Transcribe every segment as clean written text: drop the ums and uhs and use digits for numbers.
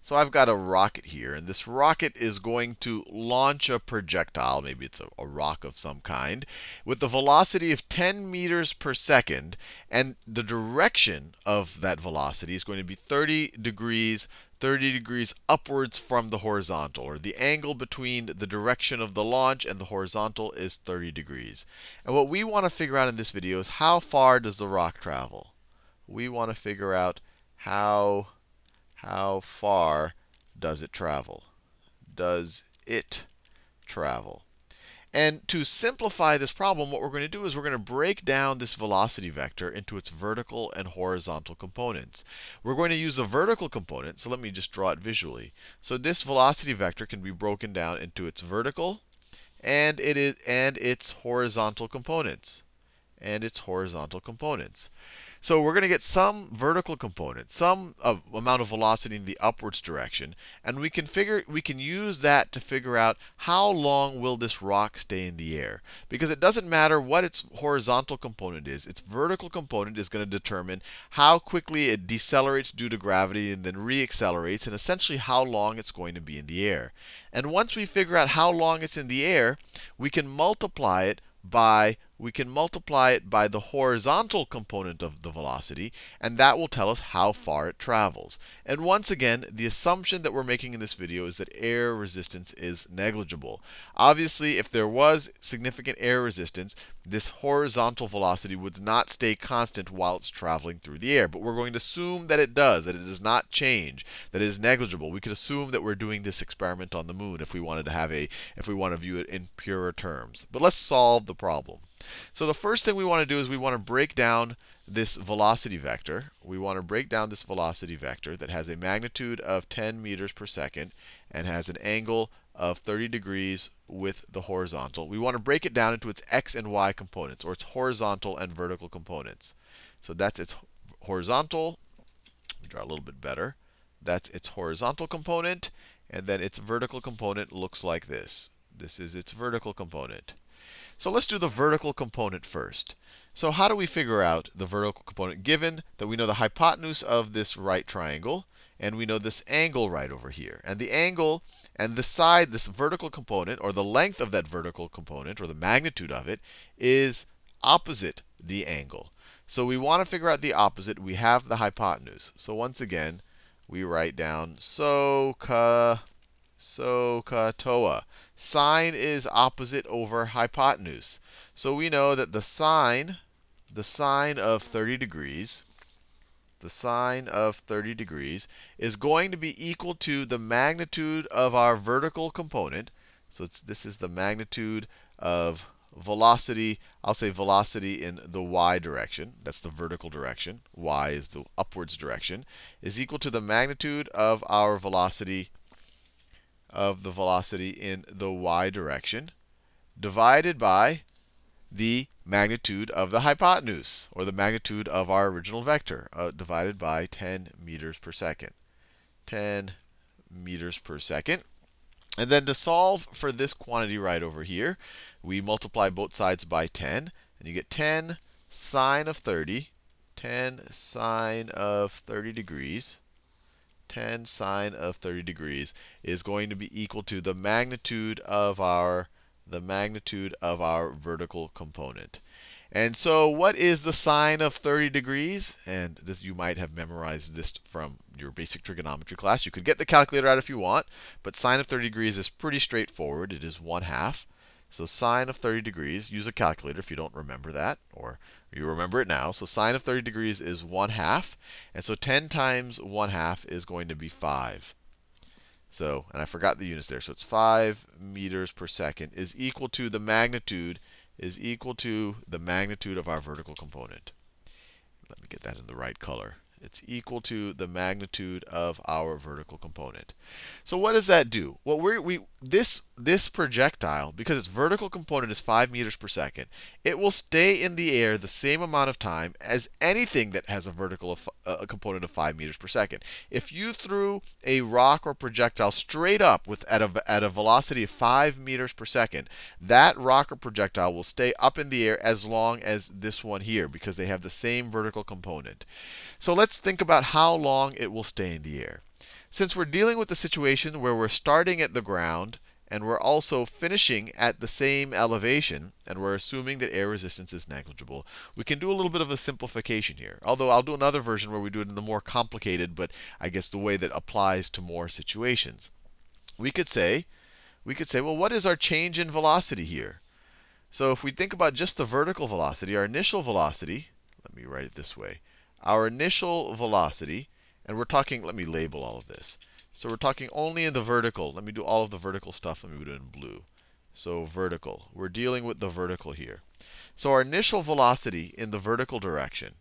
So I've got a rocket here, and this rocket is going to launch a projectile, maybe it's a rock of some kind, with the velocity of 10 meters per second, and the direction of that velocity is going to be 30 degrees upwards from the horizontal, or the angle between the direction of the launch and the horizontal is 30 degrees. And what we want to figure out in this video is how far does the rock travel? We want to figure out how far does it travel? Does it travel? And to simplify this problem, what we're going to do is we're going to break down this velocity vector into its vertical and horizontal components. We're going to use the vertical component, so let me just draw it visually. So this velocity vector can be broken down into its vertical and its horizontal components. So we're going to get some vertical component, some amount of velocity in the upwards direction, and we can use that to figure out how long will this rock stay in the air. Because it doesn't matter what its horizontal component is, its vertical component is going to determine how quickly it decelerates due to gravity and then reaccelerates, and essentially how long it's going to be in the air. And once we figure out how long it's in the air, we can multiply it by the horizontal component of the velocity, and that will tell us how far it travels. And once again, the assumption that we're making in this video is that air resistance is negligible. Obviously, if there was significant air resistance, this horizontal velocity would not stay constant while it's traveling through the air. But we're going to assume that it does, that it does not change, that it is negligible. We could assume that we're doing this experiment on the moon if we wanted to view it in purer terms. But let's solve the problem. So the first thing we want to do is we want to break down this velocity vector. We want to break down this velocity vector that has a magnitude of 10 meters per second and has an angle of 30 degrees with the horizontal. We want to break it down into its x and y components, or its horizontal and vertical components. So that's its horizontal. Let me draw a little bit better. That's its horizontal component. And then its vertical component looks like this. This is its vertical component. So let's do the vertical component first. So how do we figure out the vertical component, given that we know the hypotenuse of this right triangle, and we know this angle right over here? And the angle and the side, this vertical component, or the length of that vertical component, or the magnitude of it, is opposite the angle. So we want to figure out the opposite. We have the hypotenuse. So once again, we write down SOHCAHTOA. Sine is opposite over hypotenuse. So we know that the sine of 30 degrees, is going to be equal to the magnitude of our vertical component. So this is the magnitude of velocity. I'll say velocity in the y direction. That's the vertical direction. Y is the upwards direction. Is equal to the magnitude of our velocity in the y direction, divided by the magnitude of the hypotenuse, or the magnitude of our original vector, divided by 10 meters per second. 10 meters per second. And then to solve for this quantity right over here, we multiply both sides by 10, and you get 10 sine of 30, 10 sine of 30 degrees. 10 sine of 30 degrees is going to be equal to the magnitude of our vertical component. And so what is the sine of 30 degrees? And this, you might have memorized this from your basic trigonometry class. You could get the calculator out if you want, but sine of 30 degrees is pretty straightforward. It is 1/2. So sine of 30 degrees, use a calculator if you don't remember that, or you remember it now. So sine of 30 degrees is 1/2. And so 10 times 1/2 is going to be 5. So, and I forgot the units there. So it's 5 meters per second is equal to the magnitude of our vertical component. Let me get that in the right color. It's equal to the magnitude of our vertical component. So what does that do? Well, this projectile, because its vertical component is 5 meters per second, it will stay in the air the same amount of time as anything that has a vertical component of 5 meters per second. If you threw a rock or projectile straight up at a velocity of 5 meters per second, that rock or projectile will stay up in the air as long as this one here, because they have the same vertical component. So let's think about how long it will stay in the air. Since we're dealing with the situation where we're starting at the ground and we're also finishing at the same elevation, and we're assuming that air resistance is negligible, we can do a little bit of a simplification here. Although I'll do another version where we do it in the more complicated, but I guess the way that applies to more situations. We could say, well, what is our change in velocity here? So if we think about just the vertical velocity, our initial velocity, let me write it this way. Our initial velocity, and we're talking, let me label all of this. So we're talking only in the vertical. Let me do all of the vertical stuff. Let me do it in blue. So vertical. We're dealing with the vertical here. So our initial velocity in the vertical direction,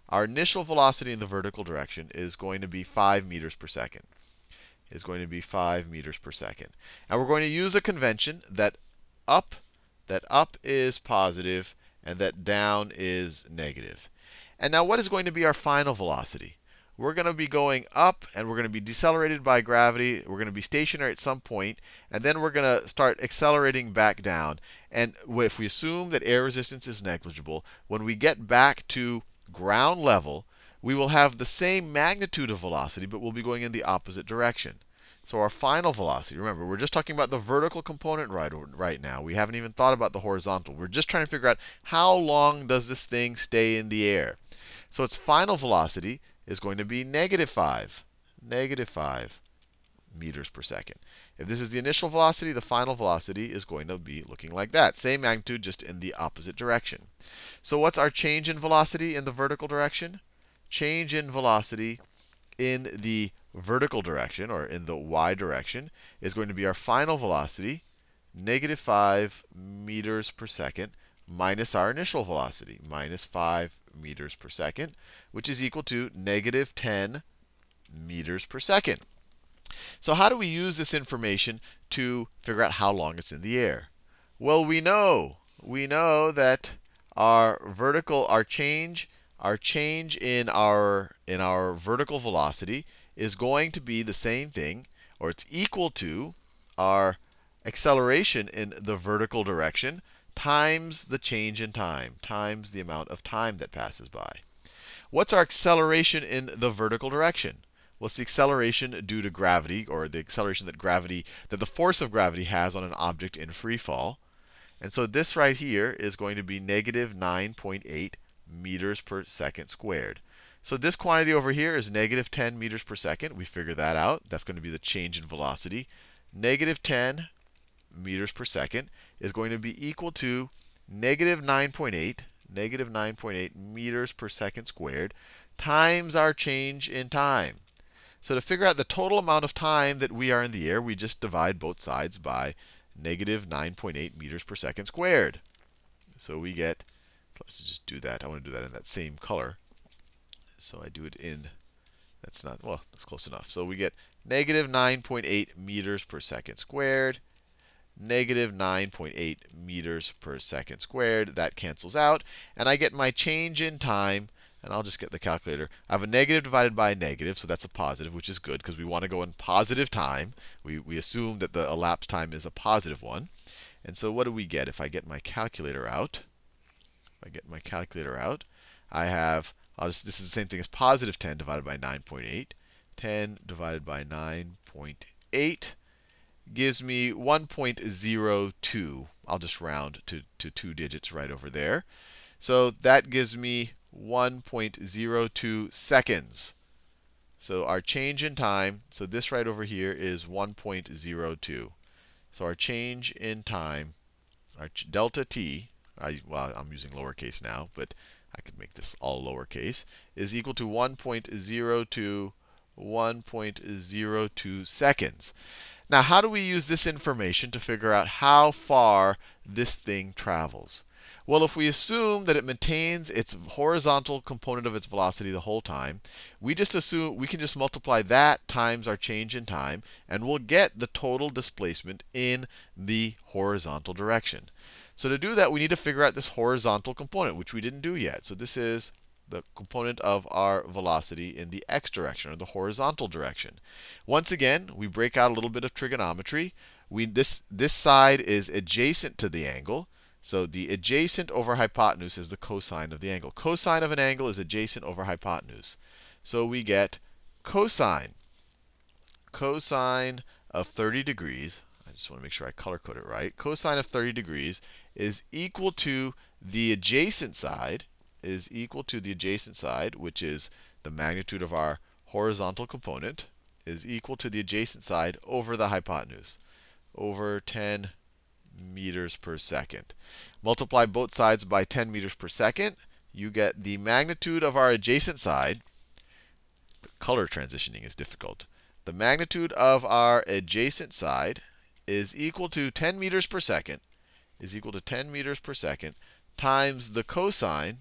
is going to be 5 meters per second. Is going to be 5 meters per second. And we're going to use a convention that up is positive and that down is negative. And now what is going to be our final velocity? We're going to be going up, and we're going to be decelerated by gravity. We're going to be stationary at some point, and then we're going to start accelerating back down. And if we assume that air resistance is negligible, when we get back to ground level, we will have the same magnitude of velocity, but we'll be going in the opposite direction. So our final velocity, remember, we're just talking about the vertical component right now. We haven't even thought about the horizontal. We're just trying to figure out how long does this thing stay in the air. So its final velocity is going to be -5 meters per second. If this is the initial velocity, the final velocity is going to be looking like that. Same magnitude, just in the opposite direction. So what's our change in velocity in the vertical direction? Change in velocity in the vertical direction, or in the y direction, is going to be our final velocity, -5 meters per second, minus our initial velocity, -5 meters per second, which is equal to -10 meters per second. So how do we use this information to figure out how long it's in the air? Well, we know that our change in our vertical velocity is going to be the same thing, or it's equal to our acceleration in the vertical direction times the change in time, times the amount of time that passes by. What's our acceleration in the vertical direction? Well, it's the acceleration due to gravity, or the acceleration that the force of gravity has on an object in free fall. And so this right here is going to be -9.8 meters per second squared. So this quantity over here is -10 meters per second. We figure that out. That's going to be the change in velocity. -10 meters per second is going to be equal to -9.8 meters per second squared times our change in time. So to figure out the total amount of time that we are in the air, we just divide both sides by -9.8 meters per second squared. So we get, let's just do that. I want to do that in that same color. So I do it in, that's not, well, that's close enough. So we get -9.8 meters per second squared, -9.8 meters per second squared. That cancels out. And I get my change in time. And I'll just get the calculator. I have a negative divided by a negative, so that's a positive, which is good because we want to go in positive time. We assume that the elapsed time is a positive one. And so what do we get if I get my calculator out? I have, this is the same thing as +10 divided by 9.8. 10 divided by 9.8 gives me 1.02. I'll just round to 2 digits right over there. So that gives me 1.02 seconds. So our change in time, so this right over here is 1.02. So our change in time, our delta t, well, I'm using lowercase now, but I could make this all lowercase, is equal to 1.02 seconds. Now, how do we use this information to figure out how far this thing travels? Well, if we assume that it maintains its horizontal component of its velocity the whole time, we can just multiply that times our change in time, and we'll get the total displacement in the horizontal direction. So to do that, we need to figure out this horizontal component, which we didn't do yet. So this is the component of our velocity in the x direction, or the horizontal direction. Once again, we break out a little bit of trigonometry. This side is adjacent to the angle. So the adjacent over hypotenuse is the cosine of the angle. Cosine of an angle is adjacent over hypotenuse. So we get cosine cosine of 30 degrees, I just want to make sure I color code it right. Cosine of 30 degrees is equal to the adjacent side, which is the magnitude of our horizontal component, is equal to the adjacent side over the hypotenuse, over 10 meters per second. Multiply both sides by 10 meters per second. You get the magnitude of our adjacent side. The color transitioning is difficult. The magnitude of our adjacent side is equal to 10 meters per second, times the cosine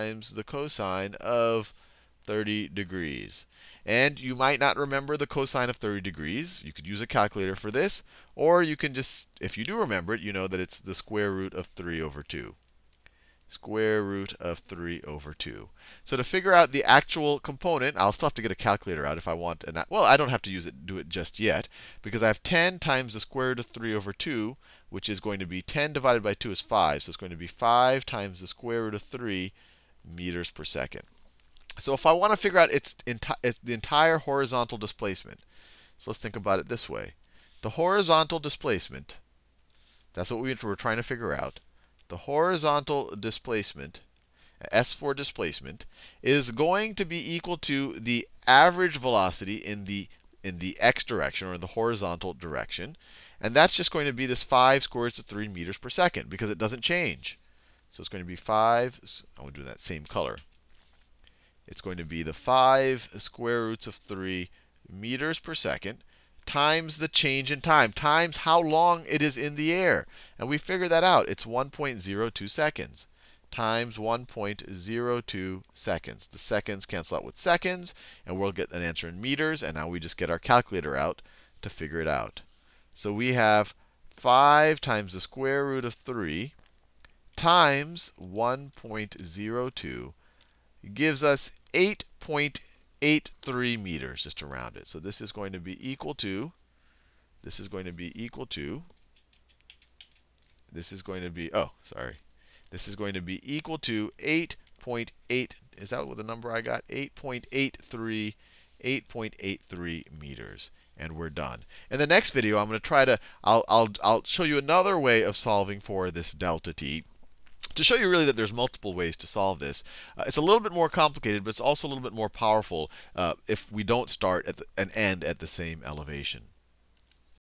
of 30 degrees. And you might not remember the cosine of 30 degrees. You could use a calculator for this. Or you can just, if you do remember it, you know that it's the square root of 3 over 2. Square root of 3 over 2. So to figure out the actual component, I'll still have to get a calculator out if I want. Well, I don't have to do it just yet, because I have 10 times the square root of 3 over 2, which is going to be 10 divided by 2 is 5. So it's going to be 5 times the square root of 3 meters per second. So if I want to figure out it's the entire horizontal displacement, so let's think about it this way. The horizontal displacement, that's what we're trying to figure out. The horizontal displacement, S for displacement, is going to be equal to the average velocity in the x direction, or in the horizontal direction. And that's just going to be this 5 square roots of 3 meters per second, because it doesn't change. So it's going to be 5, I want to do that same color. It's going to be the 5 square roots of 3 meters per second times the change in time, times how long it is in the air. And we figured that out. It's 1.02 seconds times 1.02 seconds. The seconds cancel out with seconds, and we'll get an answer in meters. And now we just get our calculator out to figure it out. So we have 5 times the square root of 3 times 1.02 gives us 8.83 meters, just to round it. So this is going to be equal to, this is going to be 8.83 is that what the number I got? 8.83 meters. And we're done. In the next video, I'm going to try to, I'll show you another way of solving for this delta t, to show you really that there's multiple ways to solve this. It's a little bit more complicated, but it's also a little bit more powerful if we don't start and end at the same elevation.